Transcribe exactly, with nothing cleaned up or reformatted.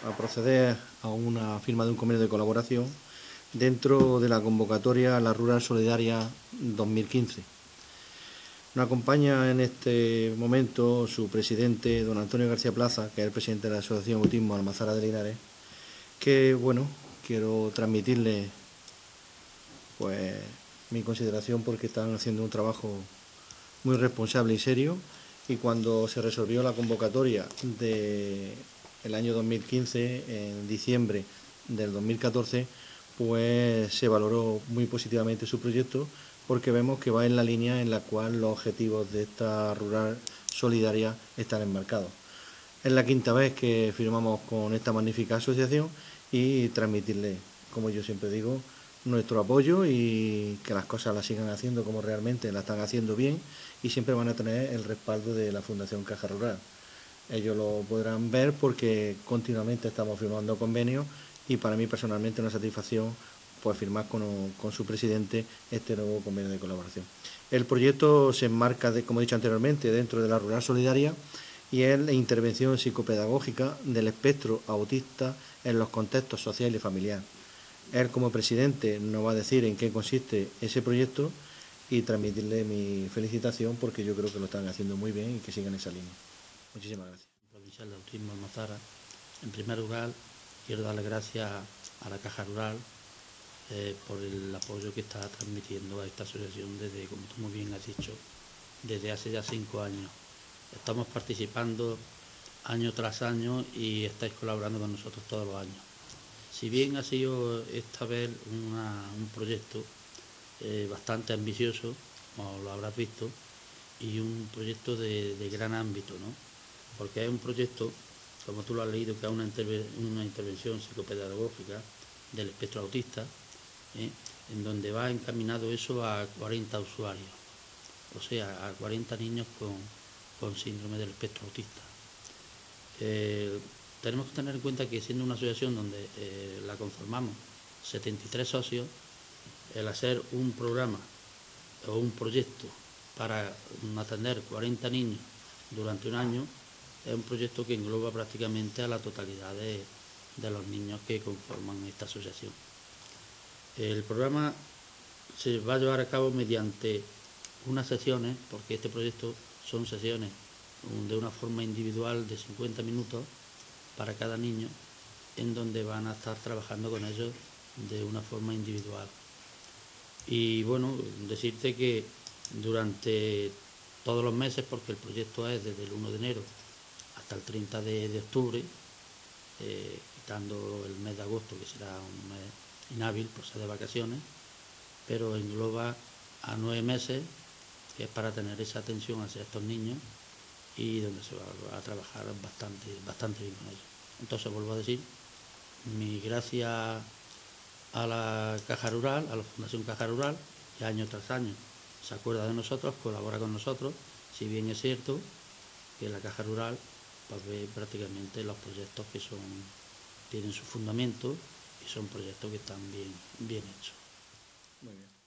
a proceder a una firma de un convenio de colaboración dentro de la convocatoria La Rural Solidaria dos mil quince. Nos acompaña en este momento su presidente, don Antonio García Plaza, que es el presidente de la Asociación Autismo Almazara de Linares, que, bueno, quiero transmitirle pues mi consideración porque están haciendo un trabajo muy responsable y serio, y cuando se resolvió la convocatoria del año dos mil quince, en diciembre del dos mil catorce, pues se valoró muy positivamente su proyecto, porque vemos que va en la línea en la cual los objetivos de esta rural solidaria están enmarcados. Es la quinta vez que firmamos con esta magnífica asociación y transmitirle, como yo siempre digo, nuestro apoyo y que las cosas las sigan haciendo como realmente las están haciendo bien, y siempre van a tener el respaldo de la Fundación Caja Rural. Ellos lo podrán ver porque continuamente estamos firmando convenios, y para mí personalmente una satisfacción pues firmar con, con su presidente este nuevo convenio de colaboración. El proyecto se enmarca, de, como he dicho anteriormente, dentro de la Rural Solidaria, y es la intervención psicopedagógica del espectro autista en los contextos social y familiar. Él, como presidente, nos va a decir en qué consiste ese proyecto y transmitirle mi felicitación, porque yo creo que lo están haciendo muy bien y que sigan esa línea. Muchísimas gracias. Provincial de Autismo Almazara. En primer lugar, quiero darle gracias a la Caja Rural eh, por el apoyo que está transmitiendo a esta asociación desde, como tú muy bien has dicho, desde hace ya cinco años. Estamos participando año tras año y estáis colaborando con nosotros todos los años. Si bien ha sido esta vez una, un proyecto eh, bastante ambicioso, como lo habrás visto, y un proyecto de, de gran ámbito, ¿no? Porque es un proyecto, como tú lo has leído, que es una, interve una intervención psicopedagógica del espectro autista, ¿eh? en donde va encaminado eso a cuarenta usuarios, o sea, a cuarenta niños con, con síndrome del espectro autista. Eh, tenemos que tener en cuenta que, siendo una asociación donde eh, la conformamos setenta y tres socios, el hacer un programa o un proyecto para atender cuarenta niños durante un año es un proyecto que engloba prácticamente a la totalidad de, de los niños que conforman esta asociación. El programa se va a llevar a cabo mediante unas sesiones, porque este proyecto son sesiones de una forma individual de cincuenta minutos para cada niño, en donde van a estar trabajando con ellos de una forma individual. Y bueno, decirte que durante todos los meses, porque el proyecto es desde el uno de enero hasta el treinta de octubre, eh, quitando el mes de agosto, que será un mes inhábil por ser de vacaciones, pero engloba a nueve meses, que es para tener esa atención hacia estos niños y donde se va a trabajar bastante, bastante bien con ellos. Entonces, vuelvo a decir, mi gracias a la Caja Rural, a la Fundación Caja Rural, que año tras año se acuerda de nosotros, colabora con nosotros, si bien es cierto que la Caja Rural pues, ve prácticamente los proyectos que son, tienen su fundamento y son proyectos que están bien, bien hechos. Muy bien.